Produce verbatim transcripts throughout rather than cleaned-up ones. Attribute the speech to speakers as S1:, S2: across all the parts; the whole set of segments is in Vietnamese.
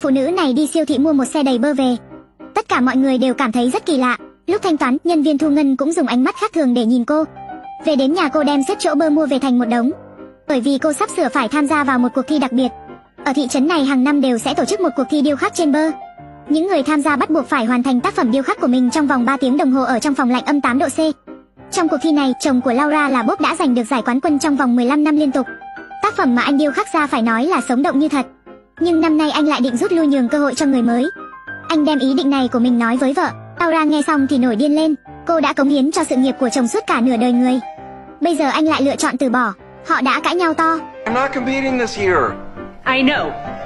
S1: Phụ nữ này đi siêu thị mua một xe đầy bơ về. Tất cả mọi người đều cảm thấy rất kỳ lạ. Lúc thanh toán, nhân viên thu ngân cũng dùng ánh mắt khác thường để nhìn cô. Về đến nhà cô đem xếp chỗ bơ mua về thành một đống. Bởi vì cô sắp sửa phải tham gia vào một cuộc thi đặc biệt. Ở thị trấn này hàng năm đều sẽ tổ chức một cuộc thi điêu khắc trên bơ. Những người tham gia bắt buộc phải hoàn thành tác phẩm điêu khắc của mình trong vòng ba tiếng đồng hồ ở trong phòng lạnh âm tám độ C. Trong cuộc thi này, chồng của Laura là Bob đã giành được giải quán quân trong vòng mười lăm năm liên tục. Tác phẩm mà anh điêu khắc ra phải nói là sống động như thật. Nhưng năm nay anh lại định rút lui nhường cơ hội cho người mới. Anh đem ý định này của mình nói với vợ. Laura nghe xong thì nổi điên lên. Cô đã cống hiến cho sự nghiệp của chồng suốt cả nửa đời người. Bây giờ anh lại lựa chọn từ bỏ. Họ đã cãi nhau to.
S2: I'm not competing this year.
S3: I know.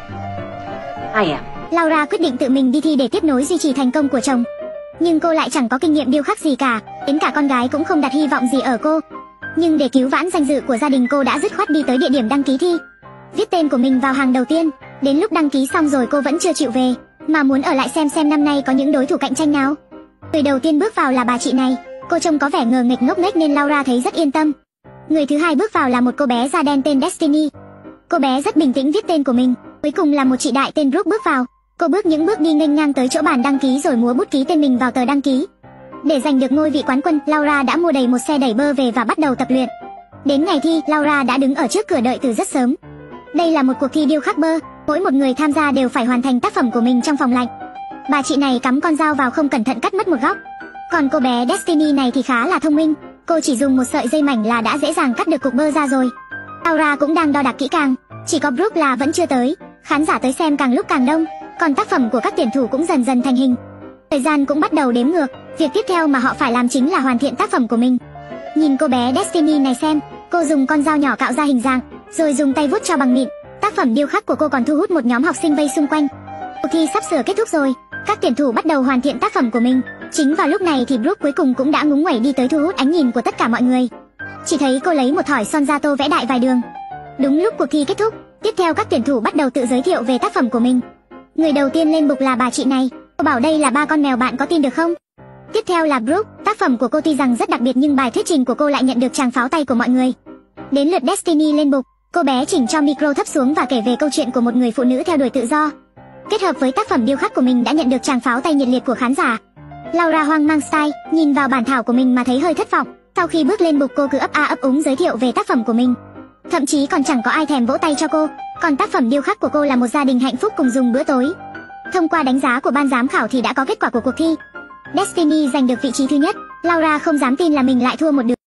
S3: I am.
S1: Laura quyết định tự mình đi thi để tiếp nối duy trì thành công của chồng. Nhưng cô lại chẳng có kinh nghiệm điêu khắc gì cả, đến cả con gái cũng không đặt hy vọng gì ở cô. Nhưng để cứu vãn danh dự của gia đình, cô đã dứt khoát đi tới địa điểm đăng ký thi, viết tên của mình vào hàng đầu tiên. Đến lúc đăng ký xong rồi cô vẫn chưa chịu về, mà muốn ở lại xem xem năm nay có những đối thủ cạnh tranh nào. Người đầu tiên bước vào là bà chị này. Cô trông có vẻ ngờ nghệch ngốc nghếch nên Laura thấy rất yên tâm. Người thứ hai bước vào là một cô bé da đen tên Destiny. Cô bé rất bình tĩnh viết tên của mình. Cuối cùng là một chị đại tên Brooke bước vào. Cô bước những bước đi nghênh ngang tới chỗ bàn đăng ký rồi múa bút ký tên mình vào tờ đăng ký. Để giành được ngôi vị quán quân, Laura đã mua đầy một xe đẩy bơ về và bắt đầu tập luyện. Đến ngày thi, Laura đã đứng ở trước cửa đợi từ rất sớm. Đây là một cuộc thi điêu khắc bơ, mỗi một người tham gia đều phải hoàn thành tác phẩm của mình trong phòng lạnh. Bà chị này cắm con dao vào không cẩn thận cắt mất một góc. Còn cô bé Destiny này thì khá là thông minh, cô chỉ dùng một sợi dây mảnh là đã dễ dàng cắt được cục bơ ra rồi. Laura cũng đang đo đạc kỹ càng, chỉ có Brooke là vẫn chưa tới. Khán giả tới xem càng lúc càng đông, còn tác phẩm của các tuyển thủ cũng dần dần thành hình. Thời gian cũng bắt đầu đếm ngược, việc tiếp theo mà họ phải làm chính là hoàn thiện tác phẩm của mình. Nhìn cô bé Destiny này xem, cô dùng con dao nhỏ cạo ra hình dạng, rồi dùng tay vuốt cho bằng mịn. Tác phẩm điêu khắc của cô còn thu hút một nhóm học sinh vây xung quanh. Cuộc thi sắp sửa kết thúc rồi, các tuyển thủ bắt đầu hoàn thiện tác phẩm của mình. Chính vào lúc này thì Brooke cuối cùng cũng đã ngúng nguẩy đi tới thu hút ánh nhìn của tất cả mọi người. Chỉ thấy cô lấy một thỏi son da tô vẽ đại vài đường. Đúng lúc cuộc thi kết thúc, tiếp theo các tuyển thủ bắt đầu tự giới thiệu về tác phẩm của mình. Người đầu tiên lên bục là bà chị này. Cô bảo đây là ba con mèo, bạn có tin được không? Tiếp theo là Brooke. Tác phẩm của cô tuy rằng rất đặc biệt nhưng bài thuyết trình của cô lại nhận được tràng pháo tay của mọi người. Đến lượt Destiny lên bục. Cô bé chỉnh cho micro thấp xuống và kể về câu chuyện của một người phụ nữ theo đuổi tự do. Kết hợp với tác phẩm điêu khắc của mình đã nhận được tràng pháo tay nhiệt liệt của khán giả. Laura hoang mang style, nhìn vào bản thảo của mình mà thấy hơi thất vọng. Sau khi bước lên bục, cô cứ ấp a ấp úng giới thiệu về tác phẩm của mình. Thậm chí còn chẳng có ai thèm vỗ tay cho cô. Còn tác phẩm điêu khắc của cô là một gia đình hạnh phúc cùng dùng bữa tối. Thông qua đánh giá của ban giám khảo thì đã có kết quả của cuộc thi. Destiny giành được vị trí thứ nhất. Laura không dám tin là mình lại thua một đứa.